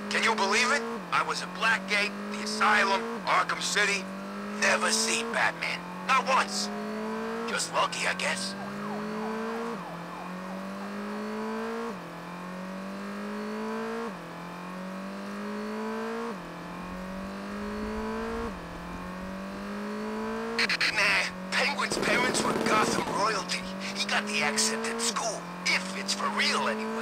Can you believe it? I was at Blackgate, the Asylum, Arkham City. Never seen Batman. Not once. Just lucky, I guess. Nah, Penguin's parents were Gotham royalty. He got the accent at school. If it's for real, anyway.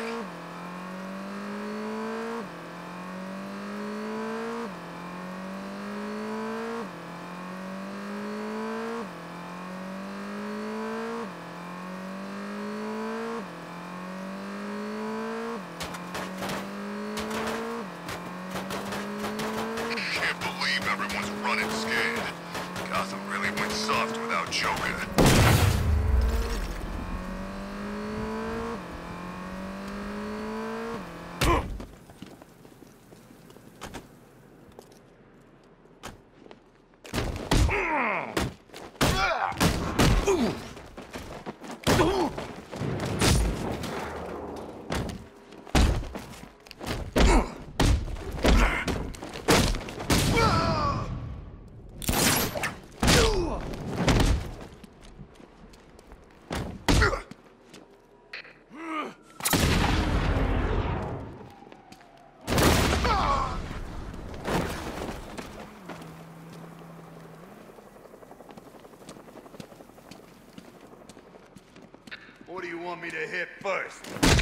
Can't believe everyone's running scared. Gotham really went soft without Joker. What do you want me to hit first?